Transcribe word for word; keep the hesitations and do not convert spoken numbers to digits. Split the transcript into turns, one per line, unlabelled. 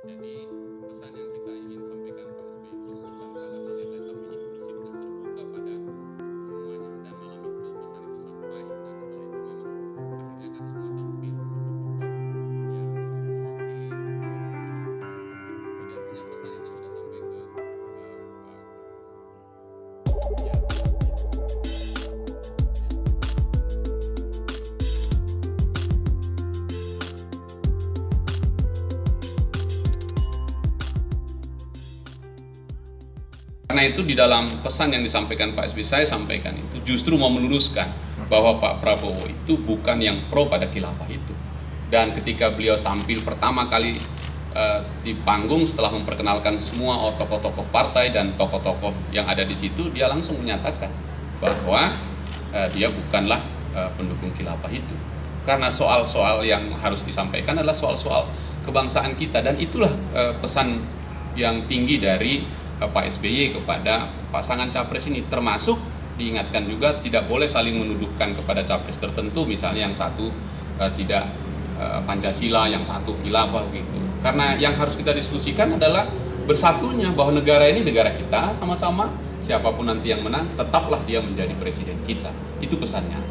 Jadi pesan yang kita ingin sampaikan Pak S B itu bukan pada hal yang lain, tapi inklusif dan terbuka pada semuanya. Dan malam itu pesan itu sampai, dan setelah itu memang akhirnya kan semua tampil tokoh-tokoh yang mewakili. Jadi artinya pesan itu sudah sampai ke uh, Pak. Ya. Karena itu di dalam pesan yang disampaikan Pak S B, saya sampaikan itu justru mau meluruskan bahwa Pak Prabowo itu bukan yang pro pada khilafah itu. Dan ketika beliau tampil pertama kali uh, di panggung setelah memperkenalkan semua tokoh-tokoh partai dan tokoh-tokoh yang ada di situ, dia langsung menyatakan bahwa uh, dia bukanlah uh, pendukung khilafah itu. Karena soal-soal yang harus disampaikan adalah soal-soal kebangsaan kita, dan itulah uh, pesan yang tinggi dari Pak S B Y kepada pasangan capres ini, termasuk diingatkan juga tidak boleh saling menuduhkan kepada capres tertentu, misalnya yang satu uh, tidak uh, Pancasila, yang satu khilafah gitu. Karena yang harus kita diskusikan adalah bersatunya, bahwa negara ini negara kita sama-sama, siapapun nanti yang menang tetaplah dia menjadi presiden kita. Itu pesannya.